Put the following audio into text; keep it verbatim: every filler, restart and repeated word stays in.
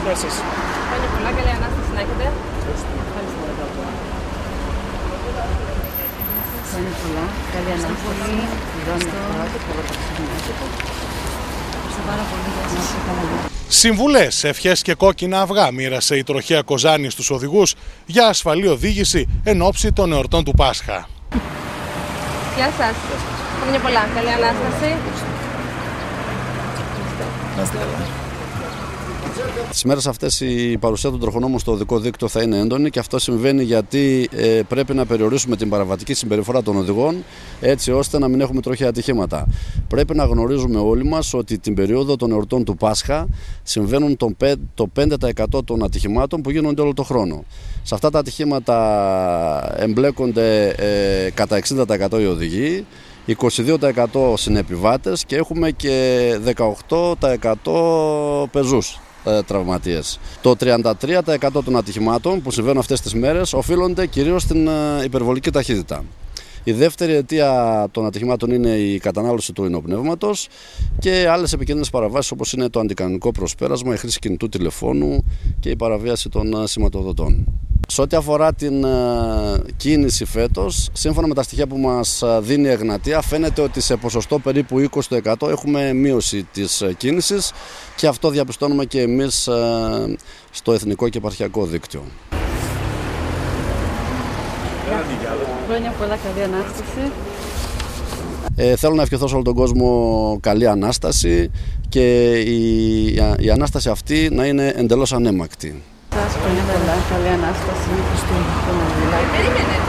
Γεια σας. Χρόνια πολλά, καλή Ανάσταση να έχετε. Χρόνια πολλά, καλή Ανάσταση. Συμβουλές, ευχές και κόκκινα αυγά μοίρασε η τροχέα Κοζάνη στους οδηγούς για ασφαλή οδήγηση εν ώψη των εορτών του Πάσχα. Γεια σας. Χρόνια πολλά, καλή Ανάσταση. Τις μέρες αυτές η παρουσία των τροχονόμων στο οδικό δίκτυο θα είναι έντονη και αυτό συμβαίνει γιατί ε, πρέπει να περιορίσουμε την παραβατική συμπεριφορά των οδηγών έτσι ώστε να μην έχουμε τροχαία ατυχήματα. Πρέπει να γνωρίζουμε όλοι μας ότι την περίοδο των εορτών του Πάσχα συμβαίνουν το πέντε τοις εκατό των ατυχημάτων που γίνονται όλο τον χρόνο. Σε αυτά τα ατυχήματα εμπλέκονται ε, κατά εξήντα τοις εκατό οι οδηγοί, είκοσι δύο τοις εκατό συνεπιβάτες και έχουμε και δεκαοκτώ τοις εκατό πεζούς ε, τραυματίες. Το τριάντα τρία τοις εκατό των ατυχημάτων που συμβαίνουν αυτές τις μέρες οφείλονται κυρίως στην ε, υπερβολική ταχύτητα. Η δεύτερη αιτία των ατυχημάτων είναι η κατανάλωση του υνοπνεύματος και άλλες επικίνδυνες παραβάσεις όπως είναι το αντικανονικό προσπέρασμα, η χρήση κινητού τηλεφώνου και η παραβίαση των σηματοδοτών. Σε ό,τι αφορά την κίνηση φέτος, σύμφωνα με τα στοιχεία που μας δίνει η Εγνατία, φαίνεται ότι σε ποσοστό περίπου είκοσι τοις εκατό έχουμε μείωση της κίνησης και αυτό διαπιστώνουμε και εμείς στο εθνικό και επαρχιακό δίκτυο. Χρόνια πολλά, καλή Ανάσταση. Ε, θέλω να ευχηθώ σε όλο τον κόσμο καλή Ανάσταση και η, η Ανάσταση αυτή να είναι εντελώς ανέμακτη. Σας χρόνια πολλά, καλή Ανάσταση.